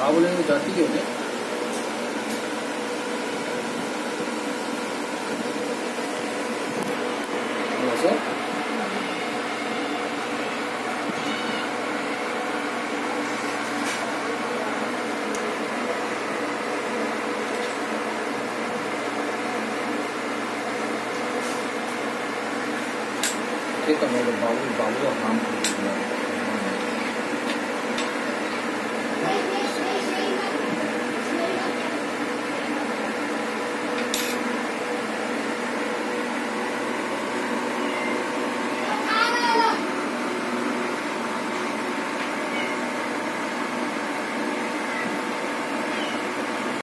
बाबुले जाती क्यों है सर ठीक है मैं बाबू बाबू का काम